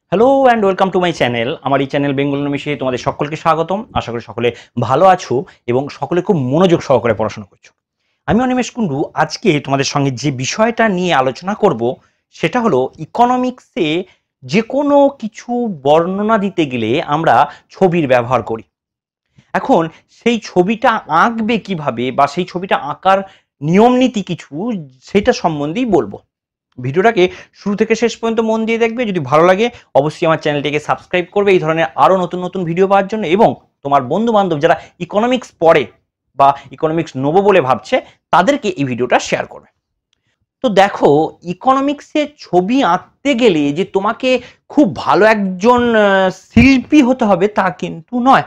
Hello and welcome to my channel. আমার এই channel Bengal নিমিশে তোমাদের সকলকে স্বাগতম। আশা করি সকলে ভালো আছো এবং সকলে খুব মনোযোগ সহকারে পড়াশোনা করছো। আমি অনিমেষ কুণ্ডু। আজকে তোমাদের সঙ্গে যে বিষয়টা নিয়ে আলোচনা করব সেটা হলো ইকোনমিক্সে যে কোনো কিছু বর্ণনা দিতে গেলে আমরা ছবির ব্যবহার করি। এখন সেই ছবিটা আঁকবে কিভাবে বা সেই ছবিটা আঁকার নিয়ম নীতি কিছু সেটা সম্বন্ধেই বলবো। ভিডিওটাকে শুরু থেকে শেষ পর্যন্ত মন দিয়ে দেখবে। যদি ভালো লাগে অবশ্যই আমার চ্যানেলটিকে সাবস্ক্রাইব করবে এই ধরনের আরো নতুন নতুন ভিডিও পাওয়ার জন্য, এবং তোমার বন্ধু বান্ধব যারা ইকোনমিক্স পড়ে বা ইকোনমিক্স নেবো বলে ভাবছে তাদেরকে এই ভিডিওটা শেয়ার করবে। তো দেখো, ইকোনমিক্সে ছবি আঁকতে গেলে যে তোমাকে খুব ভালো একজন শিল্পী হতে হবে তা কিন্তু নয়,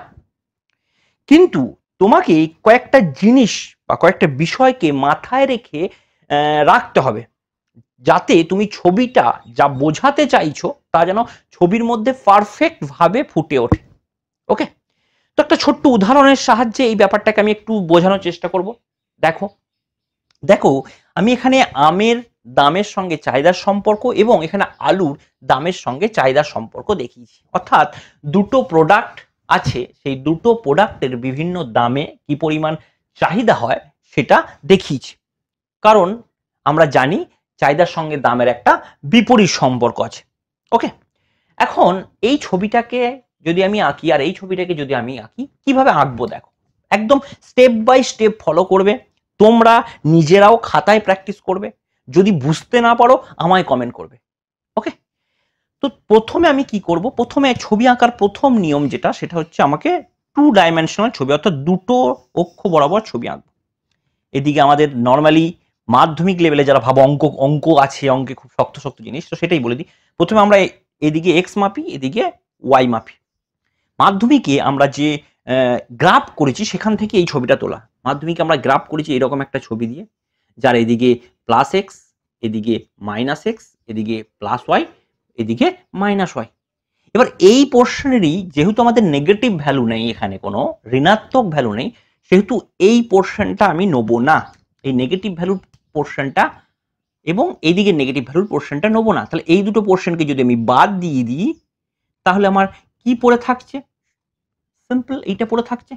কিন্তু তোমাকে কয়েকটা জিনিস বা কয়েকটা বিষয়কে মাথায় রেখে রাখতে হবে যাতে তুমি ছবিটা যা বোঝাতে চাইছো তা যেন ছবির মধ্যে পারফেক্ট ভাবে ফুটে ওঠে। ওকে, তো একটা ছোট্ট উদাহরণের সাহায্যে এই ব্যাপারটাকে আমি একটু বোঝানোর চেষ্টা করব। দেখো দেখো আমি এখানে আমের দামের সঙ্গে চাহিদার সম্পর্ক এবং এখানে আলুর দামের সঙ্গে চাহিদার সম্পর্ক দেখিয়েছি। অর্থাৎ দুটো প্রোডাক্ট আছে, সেই দুটো প্রোডাক্টের বিভিন্ন দামে কি পরিমাণ চাহিদা হয় সেটা দেখিয়েছি। কারণ আমরা জানি চাহিদার সঙ্গে দামের একটা বিপরীত সম্পর্ক আছে। ওকে, এখন এই ছবিটাকে যদি আমি আঁকি আর এই ছবিটাকে যদি আমি আঁকি, কিভাবে আঁকবো দেখো, একদম স্টেপ বাই স্টেপ ফলো করবে। তোমরা নিজেরাও খাতায় প্র্যাকটিস করবে। যদি বুঝতে না পারো আমায় কমেন্ট করবে। ওকে, তো প্রথমে আমি কি করব, প্রথমে ছবি আঁকার প্রথম নিয়ম যেটা সেটা হচ্ছে আমাকে 2 ডাইমেনশনাল ছবি অর্থাৎ দুটো অক্ষ বরাবর ছবি আঁকবো। এদিকে আমাদের নর্মালি মাধ্যমিক লেভেলে যারা ভাবো অঙ্ক অঙ্ক আছে, অঙ্কে খুব শক্ত শক্ত জিনিস, তো সেটাই বলে দিই। প্রথমে আমরা এদিকে এক্স মাপি, এদিকে ওয়াই মাপি। মাধ্যমিকে আমরা যে গ্রাফ করেছি সেখান থেকে এই ছবিটা তোলা। মাধ্যমিকে আমরা গ্রাফ করেছি এরকম একটা ছবি দিয়ে, যার এদিকে প্লাস এক্স, এদিকে মাইনাস এক্স, এদিকে প্লাস ওয়াই, এদিকে মাইনাস ওয়াই। এবার এই পোর্শনেরই যেহেতু আমাদের নেগেটিভ ভ্যালু নেই, এখানে কোনো ঋণাত্মক ভ্যালু নেই, সেহেতু এই পোর্শনটা আমি নেবো না, এই নেগেটিভ ভ্যালুর পোর্শনটা এবং এইদিকে নেগেটিভ ভ্যালুর পোর্শনটা নেবো না। তাহলে এই দুটো পোর্শনকে যদি আমি বাদ দিয়ে দিই তাহলে আমার কি পড়ে থাকছে, সিম্পল এইটা পড়ে থাকছে।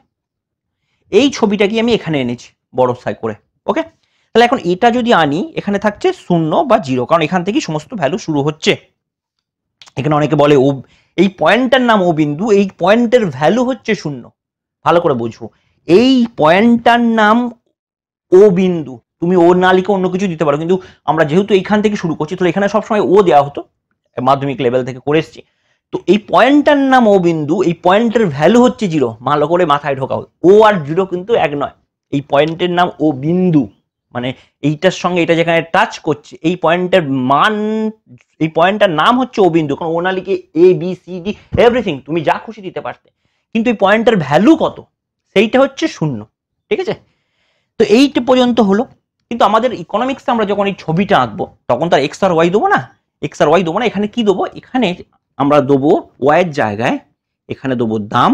এই ছবিটাকে আমি এখানে এনেছি বড় সাই করে। ওকে, তাহলে এখন এটা যদি আনি এখানে থাকছে 0 বা 0, কারণ এখান থেকেই সমস্ত ভ্যালু শুরু হচ্ছে। এখানে অনেকে বলে ও এই পয়েন্টটার নাম ও বিন্দু, এই পয়েন্টের ভ্যালু হচ্ছে 0। ভালো করে বুঝবো, এই পয়েন্টটার নাম ও বিন্দু। তুমি ও না লিখে অন্য কিছু দিতে পারো, কিন্তু আমরা যেহেতু এইখান থেকে শুরু করছি তো এখানে সবসময় ও দেওয়া হতো, মাধ্যমিক লেভেল থেকে করে এসছি। তো এই পয়েন্টটার নাম ও বিন্দু, এই পয়েন্টের ভ্যালু হচ্ছে 0। ভালো করে মাথায় ঢোকাও, ও আর 0 কিন্তু এক নয়। এই পয়েন্টের নাম ও বিন্দু, মানে এইটার সঙ্গে এটা যেখানে টাচ করছে এই পয়েন্টের মান, এই পয়েন্টটার নাম হচ্ছে ও বিন্দু। কারণ ও না লিখে A B C D everything তুমি যা খুশি দিতে পারতে, কিন্তু এই পয়েন্টের ভ্যালু কত সেইটা হচ্ছে 0। ঠিক আছে, তো এইটা পর্যন্ত হলো। কিন্তু আমাদের ইকোনমিক্সে আমরা যখন এই ছবিটা আঁকবো তখন তার এক্স আর ওয়াই দেবো না, এক্স আর ওয়াই দেবো না। এখানে কি দেবো, এখানে আমরা দেবো ওয়াইয়ের জায়গায় এখানে দেবো দাম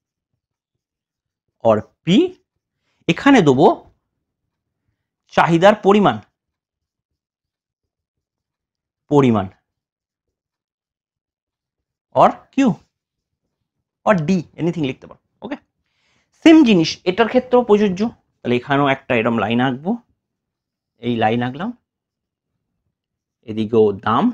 অর পি, এখানে দেবো চাহিদার পরিমাণ, পরিমাণ or Q or D, anything লিখতে পারো। ওকে, সেম জিনিস এটার ক্ষেত্রেও প্রযোজ্য। তাহলে এখানেও একটা এরকম লাইন আঁকবো, এই লাইন আঁকলাম, এদিকেও দাম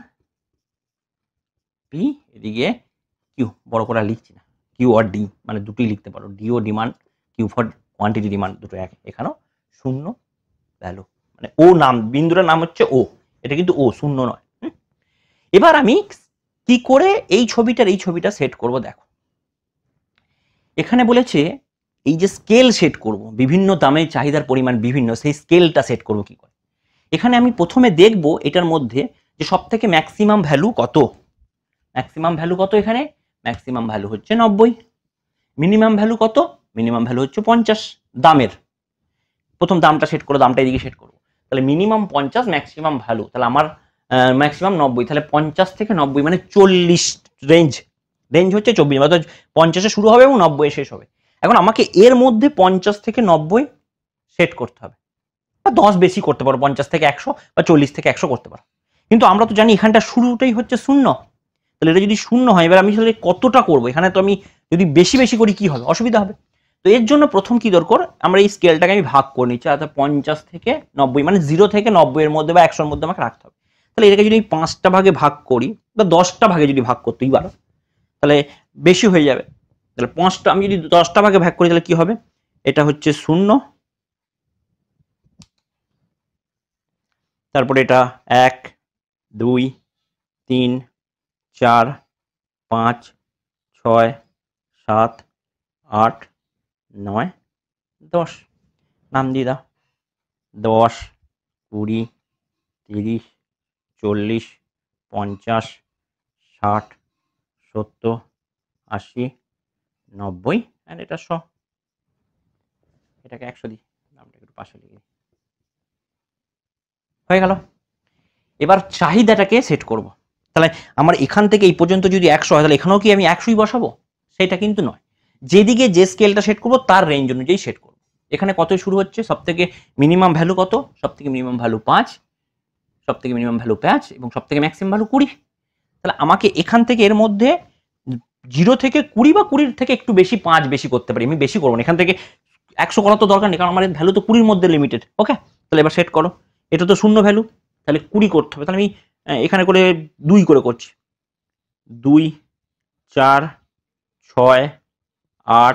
পি, এদিকে কিউ, বড় করে লিখছি না, কিউ আর ডি মানে দুটোই লিখতে পারো, ডিও demand, Q for quantity demand, দুটো এক। এখানেও 0 ভ্যালু, মানে ও নাম, বিন্দুটার নাম হচ্ছে ও, এটা কিন্তু ও 0 নয়। এবার আমি কি করে এই ছবিটা সেট করব দেখো, এখানে বলেছে এই যে স্কেল সেট করব, বিভিন্ন দামে চাহিদার পরিমাণ বিভিন্ন, সেই স্কেলটা সেট করব কি করে। এখানে আমি প্রথমে দেখব এটার মধ্যে যে সব থেকে ম্যাক্সিমাম ভ্যালু কত। ম্যাক্সিমাম ভ্যালু কত, এখানে ম্যাক্সিমাম ভ্যালু হচ্ছে 90। মিনিমাম ভ্যালু কত, মিনিমাম ভ্যালু হচ্ছে 50 দামের। প্রথম দামটা সেট করো, দামটা এদিকে সেট করবো। তাহলে মিনিমাম 50, ম্যাক্সিমাম ভ্যালু, তাহলে আমার ম্যাক্সিমাম 90, তাহলে 50 থেকে 90 মানে 40 রেঞ্জ, রেঞ্জ হচ্ছে 24, অর্থাৎ 50-এ শুরু হবে এবং 90-এ শেষ হবে। এখন আমাকে এর মধ্যে 50 থেকে 90 সেট করতে হবে, বা 10 বেশি করতে পারো, 50 থেকে 100 বা 40 থেকে 100 করতে পারো। কিন্তু আমরা তো জানি এখানটা শুরুটাই হচ্ছে 0, তাহলে এটা যদি শূন্য হয়, এবার আমি তাহলে কতটা করবো, এখানে তো আমি যদি বেশি বেশি করি কি হবে, অসুবিধা হবে। তো এর জন্য প্রথম কি দরকার, আমরা এই স্কেলটাকে আমি ভাগ করে নিচ্ছি, অর্থাৎ 50 থেকে 90, মানে 0 থেকে 90 এর মধ্যে বা 100 এর মধ্যে আমাকে রাখতে হবে। তাহলে এটাকে যদি 5টা ভাগে ভাগ করি বা 10টা ভাগে যদি ভাগ করতেই পারো, তাহলে বেশি হয়ে যাবে। তাহলে 5টা আমি যদি 10টা ভাগে ভাগ করি তাহলে কি হবে, এটা হচ্ছে 0, তারপরে এটা 1 2 3 4 5 6 7 8 9 10, নাম দিয়ে দাও, 10 20 30 40 50 60 70 80 90 অ্যান্ড এটা 100, এটাকে 100 দিই, নামটা একটু পাশে লিখে হয়ে গেল। এবার চাহিদাটাকে সেট করব। তাহলে আমার এখান থেকে এই পর্যন্ত যদি 100 হয় তাহলে এখানেও কি আমি 100ই বসাবো, সেটা কিন্তু নয়। যেদিকে যে স্কেলটা সেট করব তার রেঞ্জ অনুযায়ী সেট করব। এখানে কত শুরু হচ্ছে, সব থেকে মিনিমাম ভ্যালু কত, সব থেকে মিনিমাম ভ্যালু 5, সব থেকে মিনিমাম ভ্যালু 5 এবং সব থেকে ম্যাক্সিমাম ভ্যালু 20। তাহলে আমাকে এখান থেকে এর মধ্যে 0 থেকে 20 বা 20 থেকে একটু বেশি 5 বেশি করতে পারি, আমি বেশি করবো না। এখান থেকে 100 করার তো দরকার নেই, কারণ আমার ভ্যালু তো 20 মধ্যে লিমিটেড। ওকে, তাহলে এবার সেট করো, এটা তো শূন্য ভ্যালু, তাহলে 20 করতে হবে। তাহলে আমি এখানে করে 2 করে করছি, 2 4 6 8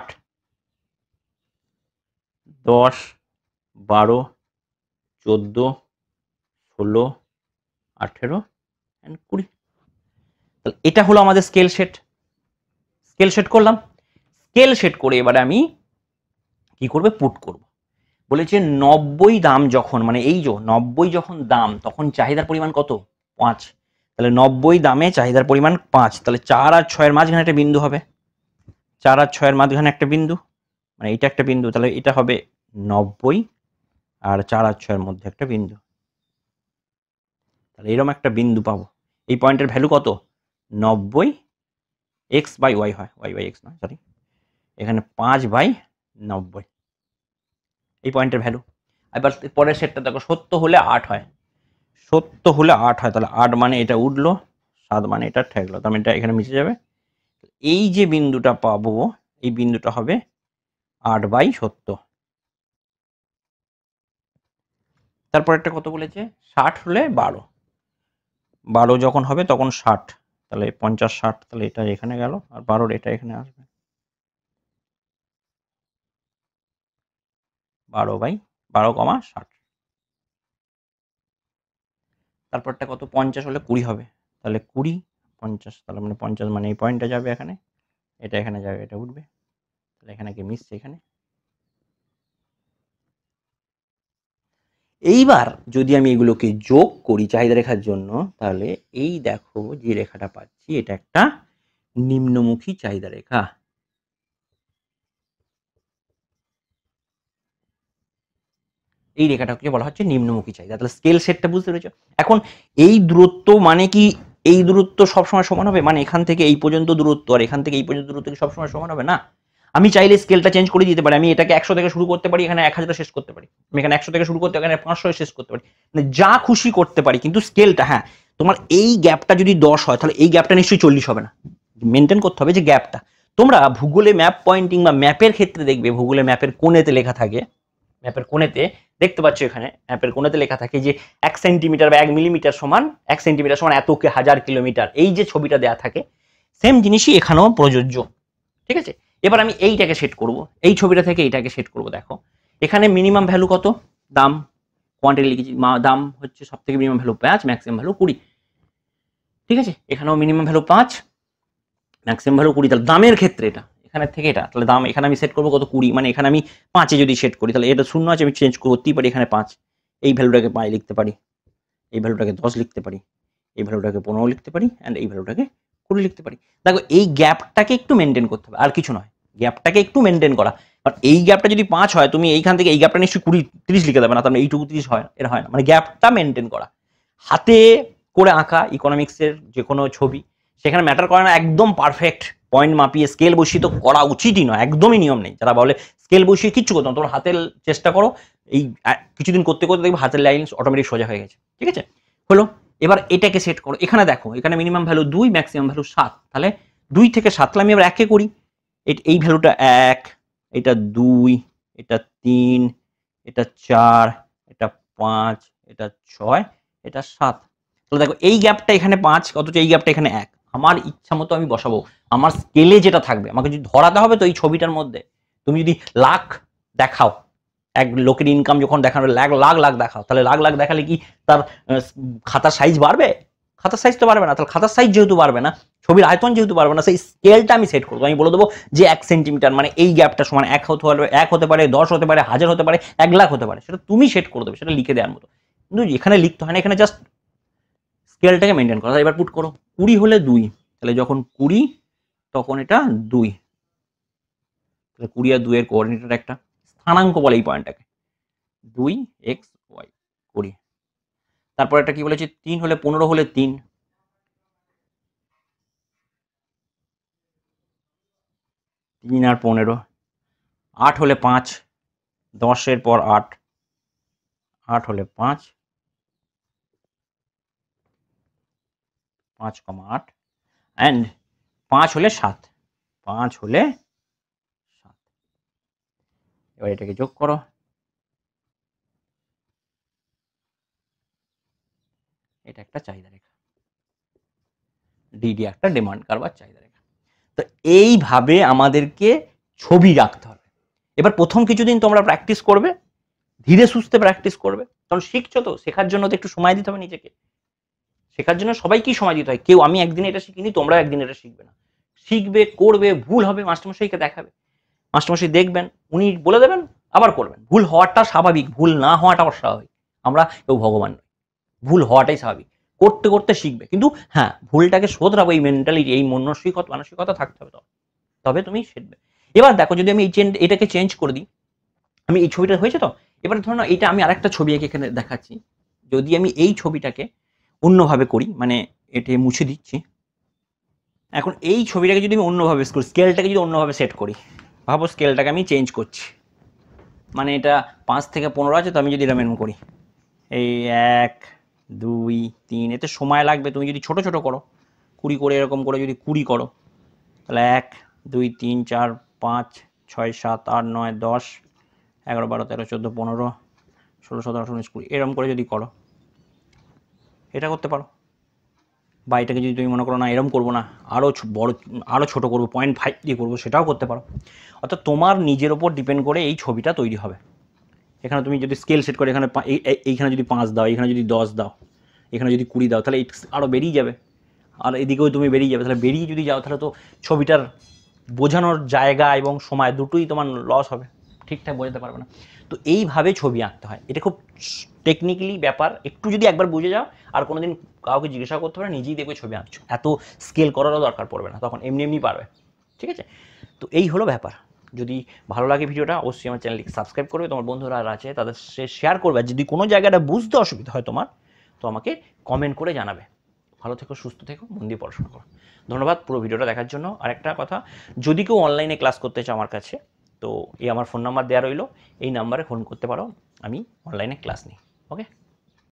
10 12 14 16 18 and 20। তাহলে এটা হলো আমাদের স্কেল সেট। স্কেল সেট করলাম, স্কেল সেট করে এবারে আমি কি করবে, পুট করব। বলেছে 90 দাম যখন, মানে এই যে 90 যখন দাম, তখন চাহিদার পরিমাণ কত, 5। তাহলে 90 দামে চাহিদার পরিমাণ 5, তাহলে 4 আর 6 এর মাঝখানে একটা বিন্দু হবে, 4 আর 6 এর মাঝখানে একটা বিন্দু, মানে এটা একটা বিন্দু, তাহলে এটা হবে 90 আর 4 আর 6 এর মধ্যে একটা বিন্দু। তাহলে এরকম একটা বিন্দু পাবো। এই পয়েন্টের ভ্যালু কত, 90 x বাই y হয়, y বাই x নয়, সরি, এখানে 5/90 এই পয়েন্টের ভ্যালু। এবার পরের সেটটা দেখো, 70 হলে 8 হয়, 70 হলে 8 হয়, তাহলে 8 মানে এটা উঠলো, 7 মানে এটা ঠেকলো, তার মানে এটা এখানে মিশে যাবে। এই যে বিন্দুটা পাবো, এই বিন্দুটা হবে 8/70। তারপর একটা কত বলেছে, 60 হলে 12, 12 যখন হবে তখন 60, তাহলে 50 60, তাহলে এটা এখানে গেল আর 12 এটা এখানে আসবে, 12/12, তারপরটা কত, 50 হলে 20 হবে, তাহলে 20 50, তাহলে মানে 50 মানে এই পয়েন্টটা যাবে এখানে, এটা এখানে যাবে, এটা উঠবে, তাহলে এখানে কি মিশছে এখানে। এইবার যদি আমি এগুলোকে যোগ করি চাহিদা রেখার জন্য, তাহলে এই দেখো যে রেখাটা পাচ্ছি এটা একটা নিম্নমুখী চাহিদা রেখা। এই রেখাটাকে বলা হচ্ছে নিম্নমুখী চাহিদা। তাহলে স্কেল সেটটা বুঝতে পেরেছো। এখন এই দূরত্ব মানে কি, এই দূরত্ব সবসময় সমান হবে, মানে এখান থেকে এই পর্যন্ত দূরত্ব আর এখান থেকে এই পর্যন্ত দূরত্ব কি সবসময় সমান হবে না। আমি চাইলে স্কেলটা চেঞ্জ করে দিতে পারি, আমি এটাকে 100 থেকে শুরু করতে পারি, এখানে 1000 শেষ করতে পারি, আমি এখানে 100 থেকে শুরু করতে এখানে 500 শেষ করতে পারি, মানে যা খুশি করতে পারি। কিন্তু স্কেলটা, হ্যাঁ, তোমার এই গ্যাপটা যদি 10 হয় তাহলে এই গ্যাপটা নিশ্চয়ই 40 হবে না, মেনটেন করতে হবে যে গ্যাপটা। তোমরা ভূগোলে ম্যাপ পয়েন্টিং বা ম্যাপের ক্ষেত্রে দেখবে, ভূগোলে ম্যাপের কোণেতে লেখা থাকে, ম্যাপের কোণেতে দেখতে পাচ্ছ, এখানে ম্যাপের কোণেতে লেখা থাকে যে 1 সেন্টিমিটার বা 1 মিলিমিটার সমান 1 সেন্টিমিটার সমান এত হাজার কিলোমিটার, এই যে ছবিটা দেয়া থাকে সেম জিনিসই এখানেও প্রযোজ্য। ঠিক আছে, এবার আমি এইটাকে সেট করব, এই ছবিটা থেকে এইটাকে সেট করব। দেখো এখানে মিনিমাম ভ্যালু কত, দাম কোয়ান্টিটি লিখেছি, দাম হচ্ছে সব থেকে মিনিমাম ভ্যালু 5, ম্যাক্সিমাম ভ্যালু 20। ঠিক আছে, এখানেও মিনিমাম ভ্যালু 5, ম্যাক্সিমাম ভ্যালু 20। তাহলে দামের ক্ষেত্রে এটা এখানের থেকে এটা, তাহলে দাম এখানে আমি সেট করবো কত, 20, মানে এখানে আমি 5 যদি সেট করি তাহলে এটা 0 আছে, আমি চেঞ্জ করতেই পারি, এখানে 5, এই ভ্যালুটাকে 5 লিখতে পারি, এই ভ্যালুটাকে 10 লিখতে পারি, এই ভ্যালুটাকে 15 লিখতে পারি, অ্যান্ড এই ভ্যালুটাকে 20 লিখতে পারি। দেখো এই গ্যাপটাকে একটু মেনটেন করতে হবে, আর কিছু নয়, গ্যাপটাকে একটু মেনটেন করা। কারণ এই গ্যাপটা যদি 5 হয়, তুমি এইখান থেকে এই গ্যাপটা নিশ্চয়ই 20 30 লিখে দেবে না, তার মানে এইটুকু 30 হয়, এর হয় না, মানে গ্যাপটা মেনটেন করা। হাতে করে আঁকা ইকোনমিক্সের যে কোনো ছবি, সেখানে ম্যাটার করে না একদম পারফেক্ট পয়েন্ট মাপিয়ে স্কেল বসিয়ে তো করা উচিতই নয়, একদমই নিয়ম নেই। যারা বলে স্কেল বসিয়ে কিচ্ছু করতো না, তোমরা হাতের চেষ্টা করো, এই কিছুদিন করতে করতে দেখবে হাতের লাইন অটোমেটিক সোজা হয়ে গেছে। ঠিক আছে, হলো এবার এটাকে সেট করো, এখানে দেখো এখানে মিনিমাম ভ্যালু 2, ম্যাক্সিমাম ভ্যালু 7, তাহলে 2 থেকে 7, তাহলে আমি এবার 1 করি, এই ভ্যালুটা 1, এটা 2, এটা 3, এটা 4, এটা 5, এটা 6, এটা 7, তাহলে দেখো এই গ্যাপটা এখানে 5, অথচ এই গ্যাপটা এখানে 1। আমার ইচ্ছা মতো আমি বসাবো, আমার স্কেলে যেটা থাকবে, আমাকে যদি ধরাতে হবে তো এই ছবিটার মধ্যে তুমি যদি লাখ দেখাও, এক লোকের ইনকাম যখন দেখানো লাখ লাখ লাখ দেখাও, তাহলে লাখ লাখ দেখালে কি তার খাতার সাইজ বাড়বে? খাতার সাইজ তো বাড়বে না। তাহলে খাতার সাইজ যেহেতু বাড়বে না, ছবির আয়তন যেহেতু বাড়বে না, সেই স্কেলটা আমি সেট করবো। আমি বলে দেবো যে 1 সেন্টিমিটার মানে এই গ্যাপটা সমান 1 হতে পারে, 10 হতে পারে, 1000 হতে পারে, 1 লাখ হতে পারে, সেটা তুমি সেট করে দেবে, সেটা লিখে দেওয়ার মতো। কিন্তু এখানে লিখতে হয় না, এখানে জাস্ট স্কেলটাকে মেনটেন করা। এবার পুট করো, 20 হলে 2, তাহলে যখন 20 তখন এটা 2, তাহলে 20 আর 2 এর কোঅর্ডিনেটর একটা স্থানাঙ্ক বলে এই পয়েন্টটাকে, 2x y 20। তারপর একটা কি বলেছে, 3 হলে 15 হলে 3, 3 আর 15, 8 হলে 5, 10 এর পর 8, 8 হলে 5, 5,8, অ্যান্ড 5 হলে 7, 5 হলে 7। এবার এটাকে যোগ করো, এটা একটা চাহিদা রেখা, ডিডি একটা ডিমান্ড কার্ভ আর চাহিদা রেখা। তো এইভাবে আমাদেরকে ছবি রাখতে হবে। এবার প্রথম কিছুদিন তোমরা প্র্যাকটিস করবে, ধীরে সুস্থে প্র্যাকটিস করবে, কারণ শিখছো তো, শেখার জন্য তো একটু সময় দিতে হবে নিজেকে। শেখার জন্য সবাইকেই সময় দিতে হয়, কেউ আমি একদিনে এটা শিখিনি তোমরা একদিন এটা শিখবে না, শিখবে, করবে, ভুল হবে, মাস্টারমশাইকে দেখাবে, মাস্টারমশাই দেখবেন, উনি বলে দেবেন, আবার করবেন। ভুল হওয়াটা স্বাভাবিক, ভুল না হওয়াটা অস্বাভাবিক, আমরা কেউ ভগবান নই, ভুল হওয়াটাই স্বাভাবিক, করতে করতে শিখবে। কিন্তু হ্যাঁ, ভুলটাকে শোধরাবো, এই মেন্টালিটি, এই মানসিকতা থাকতে হবে, তবে তুমি শিখবে। এবার দেখো, যদি আমি এটাকে চেঞ্জ করে দিই, আমি এই ছবিটা হয়েছে তো, এবার ধরো না এটা আমি আরেকটা ছবি এঁকে এখানে দেখাচ্ছি, যদি আমি এই ছবিটাকে অন্যভাবে করি, মানে এটা মুছে দিচ্ছি, এখন এই ছবিটাকে যদি আমি অন্যভাবে স্কেলটাকে যদি অন্যভাবে সেট করি, ভাবো স্কেলটাকে আমি চেঞ্জ করছি, মানে এটা 5 থেকে 15 আছে, তো আমি যদি এটা মেনু করি, এই 1, 2, 3, এতে সময় লাগবে। তুমি যদি ছোট ছোট করো, 20 করে, এরকম করে যদি 20 করো, তাহলে 1, 2, 3, 4, 5, 6, 7, 8, 9, 10, 11, 12, 13, 14, 15, 16, 17, 18, 19, 20, এরকম করে যদি করো, এটা করতে পারো। বা এটাকে যদি তুমি মনে করো না এরকম করবো না, আরও বড়, আরও ছোটো করবো, 0.5 দিয়ে করবো, সেটাও করতে পারো। অর্থাৎ তোমার নিজের ওপর ডিপেন্ড করে এই ছবিটা তৈরি হবে। এখানে তুমি যদি স্কেল সেট করে, এখানে এইখানে যদি 5 দাও, এখানে যদি 10 দাও, এখানে যদি 20 দাও, তাহলে আরও বেরিয়ে যাবে, আর এদিকেও তুমি বেরিয়ে যাবে। তাহলে বেরিয়ে যদি যাও, তাহলে তো ছবিটার বোঝানোর জায়গা এবং সময় দুটোই তোমার লস হবে, ঠিকঠাক বোঝাতে পারবে না। তো এইভাবে ছবি আঁকতে হয়, এটা খুব টেকনিক্যালি ব্যাপার, একটু যদি একবার বুঝে যাও, আর কোনোদিন কাউকে জিজ্ঞাসা করতে পারে, নিজেই দেখবে ছবি আঁকছো, এত স্কেল করারও দরকার পড়বে না, তখন এমনি এমনি পারবে। ঠিক আছে, তো এই হলো ব্যাপার। যদি ভালো লাগে ভিডিওটা, অবশ্যই আমার চ্যানেলটিকে সাবস্ক্রাইব করবে, তোমার বন্ধুরা আর আছে তাদের শেয়ার করবে, যদি কোনো জায়গাটা বুঝতে অসুবিধা হয় তোমার, তো আমাকে কমেন্ট করে জানাবে। ভালো থেকো, সুস্থ থেকো, মন দিয়ে পড়াশোনা করো। ধন্যবাদ পুরো ভিডিওটা দেখার জন্য। আর একটা কথা, যদি কেউ অনলাইনে ক্লাস করতে চাও আমার কাছে, তো এই আমার ফোন নাম্বার দেওয়া রইলো, এই নাম্বারে ফোন করতে পারো, আমি অনলাইনে ক্লাস নিই। ওকে।